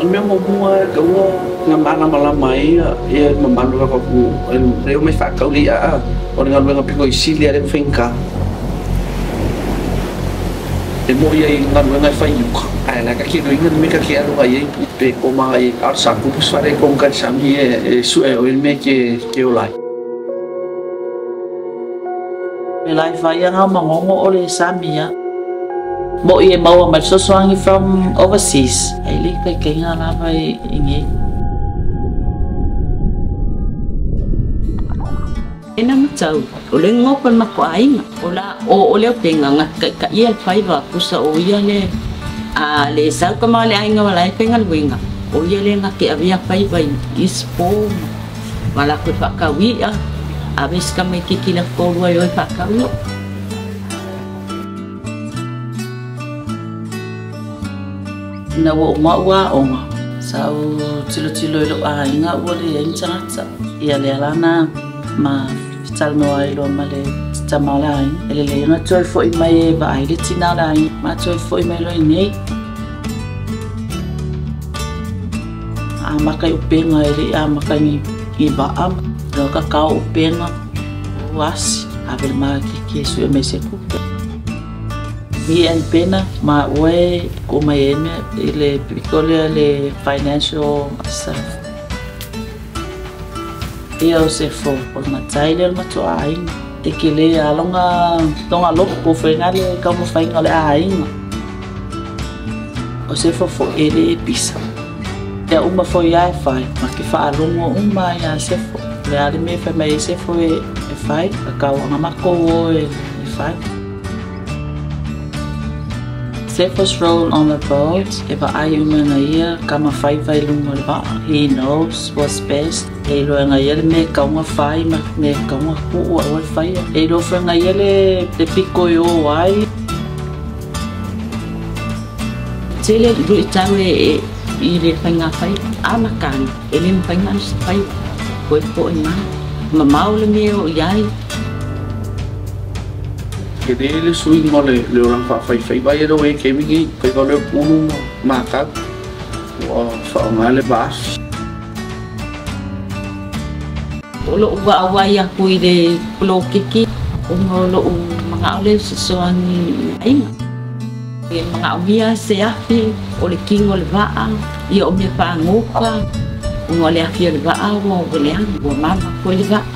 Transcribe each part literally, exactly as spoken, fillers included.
meu mua cậu ngắm ăn làm làm máy e mà bạn được học nếu mấy phát cậu đi à còn ngắm ngắm cái xí lia đến phanh cả để mua gì ngắm ngắm phải nhục ai là các khi đối ngân mấy các khi ăn vậy về cô mà ấy áo sắm cũng phải để công cái sắm gì suy ở bên mấy cái kêu lại lại phải ăn mà ngon ngon ở Sami á bộ ye mau mà so soang from overseas ai lý cái cái nga là phải nghe em nắm chầu ule ngốc bên mặt quái mà ula ô ule tiền ngặt cái cái ye phải vào cứ sợ ô ye le à le sao có mà le anh mà lại phải ngăn quyền à ô ye le ngặt cái việc phải vậy ispo mà là cái phát cao vị á abis kami kikilap ko luay luay phát cao vị na wo ma wa oma sao chilo chilo lo ai nga wo le en changa cha ya le lana ma chal no ai lo ma le chamalai ele le nga choi foi mai ba ai le china lai ma choi foi mai lo nei a ma kai upenga ele a ma kai ni ba am lo ka ka upenga was avel ma ki ki su me se ku mi en pena ma we como ene ele picole le financial stuff eu se for por na tailor ma to ai e que le alonga longa lo ko fe ngale como fa ngale ai o se for for ele pisa e uma foi ai fai ma que fa longo uma ya se for le ale me fa me se foi e fai ka wa ma ko e fai safest role on the boat. If I am in a year, come a five vai lunga. He knows what's best. He lo nga yele me kaunga fai ma me kaunga ku wa fai. He lo fa nga yele te piko yo wai. Chile du itawe i le fanga fai ama kan ele fanga fai ko ko ma ma mau le meu yai cái đấy là suy mà le le orang fa fai fai ba ya do e ke mi fai ko le unu ma ka wa fa nga le bas lo wa wa ya kui de lo kiki um lo mga ole so ani ai mga obia se afi o le king o le va i o me pa ngoka o le afi le va o le o mama ko le va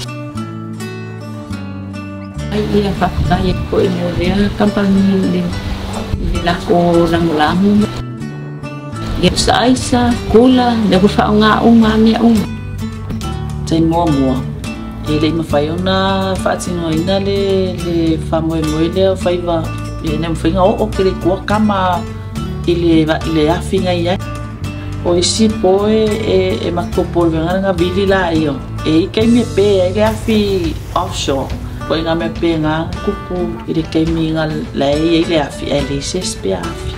ai ia fakai ko ino dia kampanye di di lako lang lang ya sa isa kula na ko fa nga uma mi um tai mo mo ele ma fai ona fa tino ina le le fa mo mo le fai va e nem fai nga o ke ko kama ile va ile afinga ia o isi po e e ma ko por venga nga bili la io e ke me pe e afi offshore Poi nga me penga kupu ide kai minga lai ile afi ele se spe afi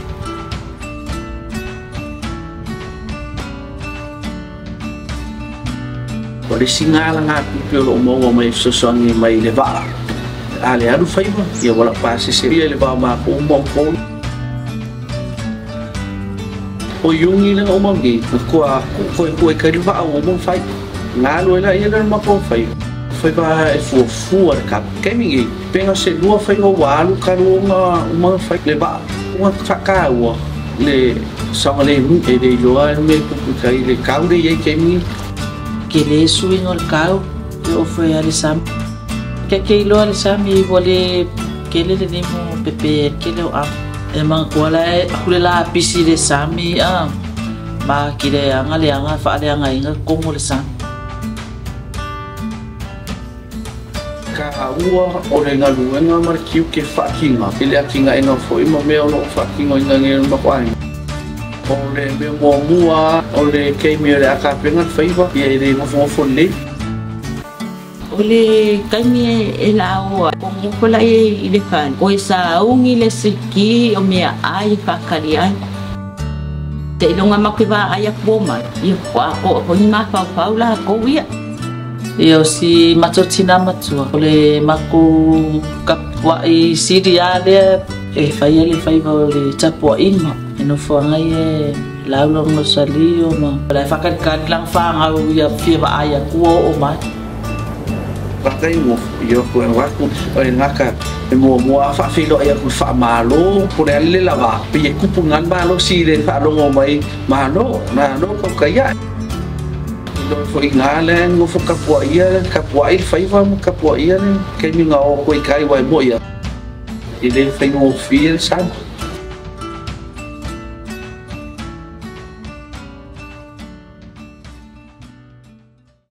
Pode singa la nga pelo mo mai so so ni mai le va ale adu fai ba ya wala pasi se le va ma ko mo ko o yungi na o mo gi ko ko ko ka le va o mo fai nga lo la ia ma ko fai foi para for for cap que me pega se lua foi no walo caro uma uma foi levar uma faca o le só le e de loa me que le cau de aí que me que le suin o cau eu foi ali sam que que lo ali sam e vole que le de mo pepe que le a e ma kola e kulela pisi de sami a ma que le anga le anga fa le anga inga como le sam ua o le ngalu nga markiu ke fakinga ele akinga ina foi ma me no fakinga ina nge ma kwai o le me mo mua o le ke me le aka penga faiva e le mo fo fo le o le kanye e la o mo ko la e le kan o sa ungi le siki o me ai fakarian te longa makiva ai akboma i ko ko ma fa fa la ko ia eu si matotina matua ole maku kapwa i siria le e fai ele fai va le tapua inga e no fo ngai e lau long no sali o ma lai fakat kat lang fa nga ya fi ba aya ku o ma pakai mo yo ko wa ku ai ngaka mo mo fa fi lo ya ku fa malo ku le la ba pi ku pungan ba lo si le fa lo mo mai malo na no ko kaya do fo ingalen mo fo kapua ia kapua il fai va mo kapua ia ke mi nga o ko kai wa mo ia ile fai mo fi el san